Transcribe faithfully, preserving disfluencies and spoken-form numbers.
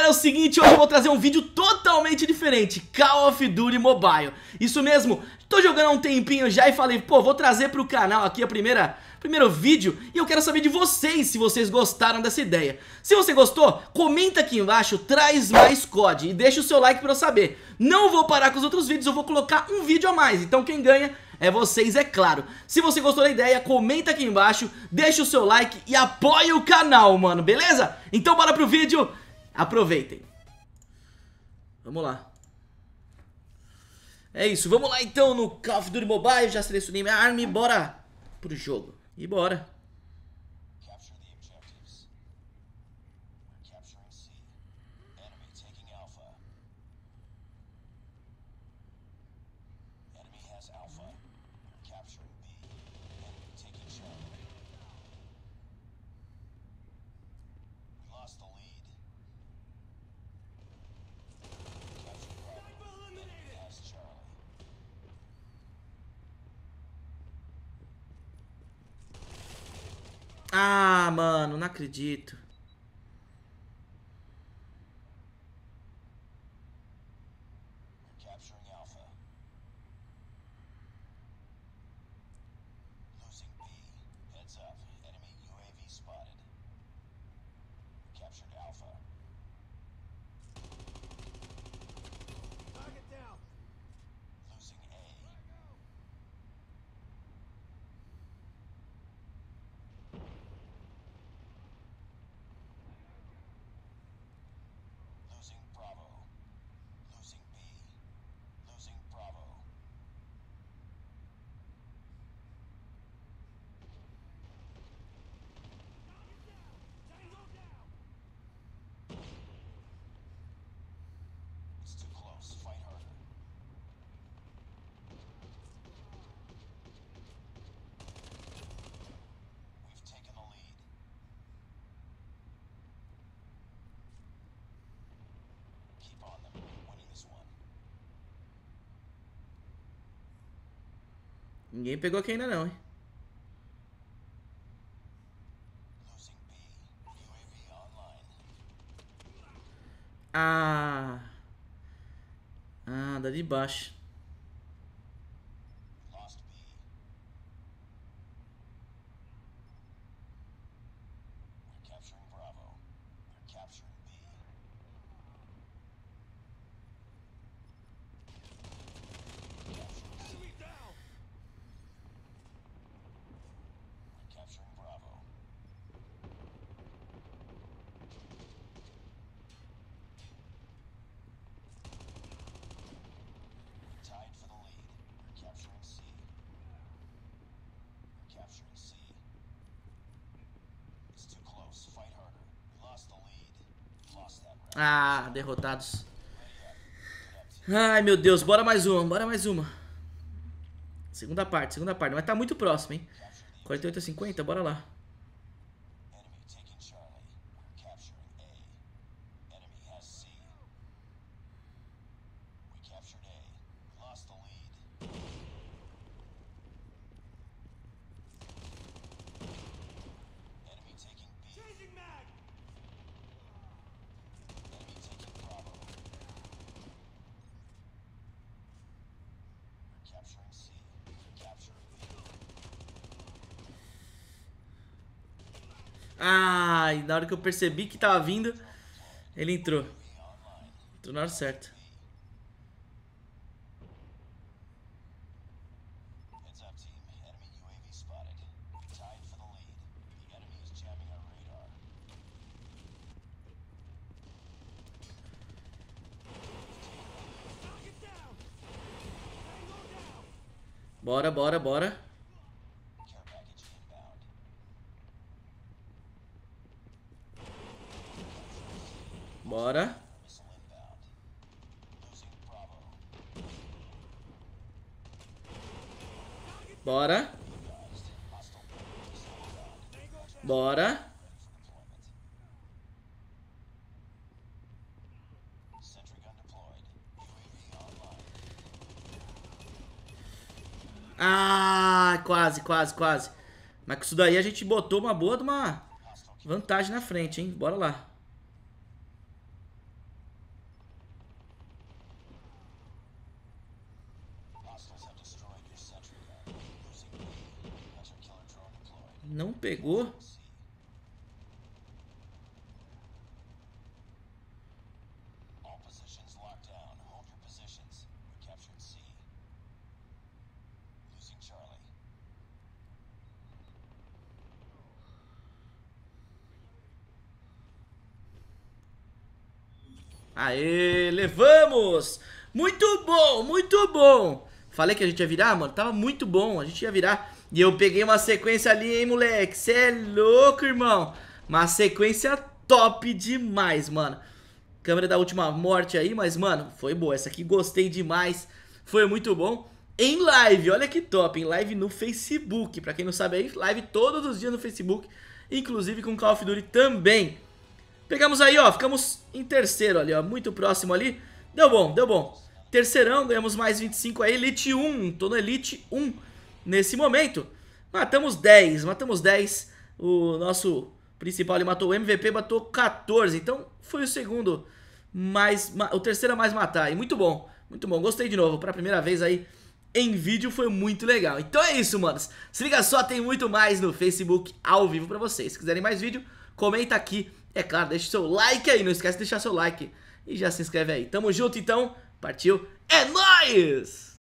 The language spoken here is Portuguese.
galera, é o seguinte, hoje eu vou trazer um vídeo totalmente diferente, Call of Duty Mobile. Isso mesmo, tô jogando há um tempinho já e falei, pô, vou trazer pro canal aqui a primeira, primeiro vídeo e eu quero saber de vocês se vocês gostaram dessa ideia. Se você gostou, comenta aqui embaixo, traz mais C O D e deixa o seu like pra eu saber. Não vou parar com os outros vídeos, eu vou colocar um vídeo a mais, então quem ganha é vocês, é claro. Se você gostou da ideia, comenta aqui embaixo, deixa o seu like e apoia o canal, mano, beleza? Então bora pro vídeo, aproveitem. Vamos lá. É isso, vamos lá então no Call of Duty Mobile, já selecionei minha arma e bora pro jogo. E bora. Ah, mano, não acredito. Ninguém pegou aqui ainda não, hein? Ah. Ah, da de baixo. Ah, derrotados. Ai, meu Deus, bora mais uma, bora mais uma. Segunda parte, segunda parte, mas tá muito próximo, hein? quarenta e oito a cinquenta, bora lá. Ai, na hora que eu percebi que tava vindo, ele entrou. Entrou na hora certa. Bora, bora, bora. Bora. Bora. Bora. Ah, quase, quase, quase. Mas com isso daí a gente botou uma boa de uma vantagem na frente, hein? Bora lá. Não pegou? Aê, levamos! Muito bom, muito bom! Falei que a gente ia virar, mano, tava muito bom, a gente ia virar. E eu peguei uma sequência ali, hein, moleque, cê é louco, irmão. Uma sequência top demais, mano. Câmera da última morte aí, mas, mano, foi boa. Essa aqui gostei demais, foi muito bom. Em live, olha que top, em live no Facebook. Pra quem não sabe aí, live todos os dias no Facebook, inclusive com Call of Duty também. Pegamos aí, ó, ficamos em terceiro ali, ó, muito próximo ali. Deu bom, deu bom. Terceirão, ganhamos mais vinte e cinco aí, Elite um, tô no Elite um nesse momento. Matamos dez, matamos dez. O nosso principal ali matou o M V P, matou quatorze, então foi o segundo mais, o terceiro a mais matar. E muito bom, muito bom, gostei de novo, pra primeira vez aí em vídeo foi muito legal. Então é isso, manos, se liga só, tem muito mais no Facebook ao vivo pra vocês. Se quiserem mais vídeo, comenta aqui. É claro, deixa o seu like aí, não esquece de deixar seu like e já se inscreve aí. Tamo junto então, partiu, é nóis!